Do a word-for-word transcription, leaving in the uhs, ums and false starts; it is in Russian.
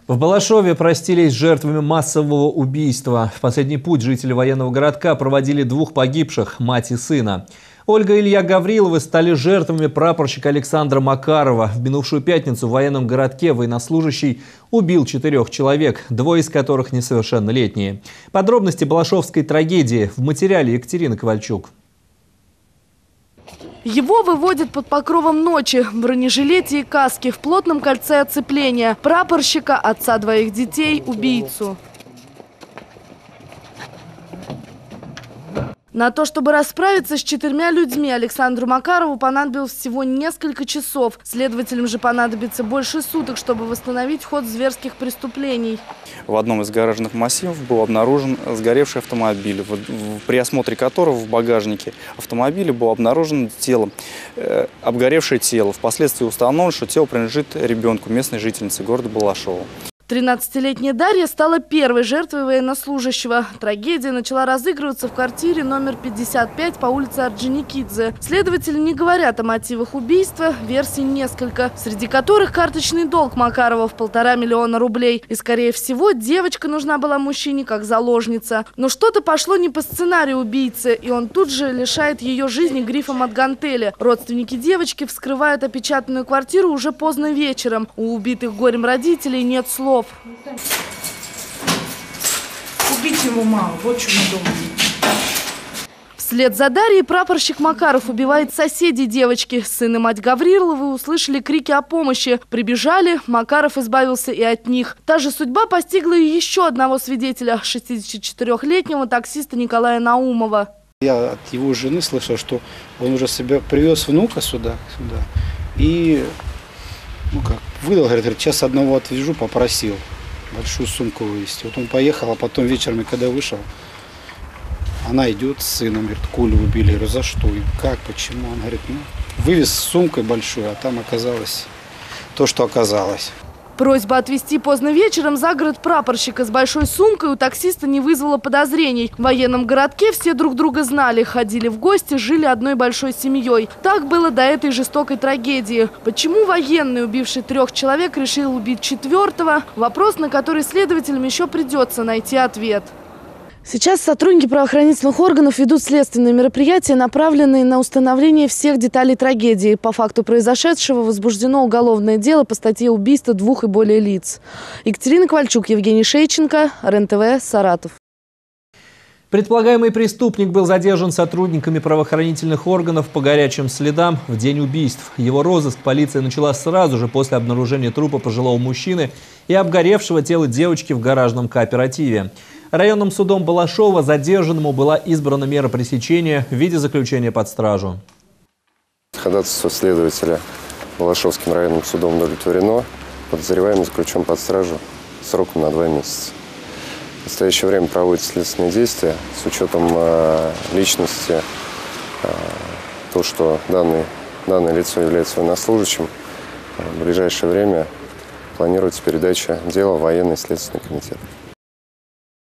В Балашове простились с жертвами массового убийства. В последний путь жители военного городка проводили двух погибших – мать и сына. Ольга и Илья Гавриловы стали жертвами прапорщика Александра Макарова. В минувшую пятницу в военном городке военнослужащий убил четырех человек, двое из которых несовершеннолетние. Подробности балашовской трагедии в материале Екатерины Ковальчук. Его выводят под покровом ночи, в бронежилете и каске, в плотном кольце оцепления. Прапорщика, отца двоих детей, убийцу. На то, чтобы расправиться с четырьмя людьми, Александру Макарову понадобилось всего несколько часов. Следователям же понадобится больше суток, чтобы восстановить ход зверских преступлений. В одном из гаражных массивов был обнаружен сгоревший автомобиль, при осмотре которого в багажнике автомобиля было обнаружено тело, э, обгоревшее тело. Впоследствии установлено, что тело принадлежит ребенку, местной жительнице города Балашова. тринадцатилетняя Дарья стала первой жертвой военнослужащего. Трагедия начала разыгрываться в квартире номер пятьдесят пять по улице Орджоникидзе. Следователи не говорят о мотивах убийства, версий несколько, среди которых карточный долг Макарова в полтора миллиона рублей. И, скорее всего, девочка нужна была мужчине как заложница. Но что-то пошло не по сценарию убийцы, и он тут же лишает ее жизни грифом от гантели. Родственники девочки вскрывают опечатанную квартиру уже поздно вечером. У убитых горем родителей нет слов. Убить его мало, вот что мы думаем. Вслед за Дарьей прапорщик Макаров убивает соседей девочки. Сын и мать Гавриловы услышали крики о помощи. Прибежали, Макаров избавился и от них. Та же судьба постигла и еще одного свидетеля, шестидесятичетырёхлетнего таксиста Николая Наумова. Я от его жены слышал, что он уже себя привез внука сюда, сюда и ну как, выдал, говорит, час одного отвяжу, попросил большую сумку вывезти. Вот он поехал, а потом вечером, когда вышел, она идет с сыном, говорит, Колю убили. Я говорю, за что? И как, почему? Он говорит, ну, вывез с сумкой большой, а там оказалось то, что оказалось. Просьба отвезти поздно вечером за город прапорщика с большой сумкой у таксиста не вызвала подозрений. В военном городке все друг друга знали, ходили в гости, жили одной большой семьей. Так было до этой жестокой трагедии. Почему военный, убивший трех человек, решил убить четвертого? Вопрос, на который следователям еще придется найти ответ. Сейчас сотрудники правоохранительных органов ведут следственные мероприятия, направленные на установление всех деталей трагедии. По факту произошедшего возбуждено уголовное дело по статье убийства двух и более лиц. Екатерина Ковальчук, Евгений Шейченко, РЕН-ТВ, Саратов. Предполагаемый преступник был задержан сотрудниками правоохранительных органов по горячим следам в день убийств. Его розыск полиция начала сразу же после обнаружения трупа пожилого мужчины и обгоревшего тела девочки в гаражном кооперативе. Районным судом Балашова задержанному была избрана мера пресечения в виде заключения под стражу. Ходатайство следователя Балашовским районным судом удовлетворено. Подозреваемый заключен под стражу сроком на два месяца. В настоящее время проводятся следственные действия с учетом э, личности, э, то, что данный, данное лицо является военнослужащим. В ближайшее время планируется передача дела в военный следственный комитет.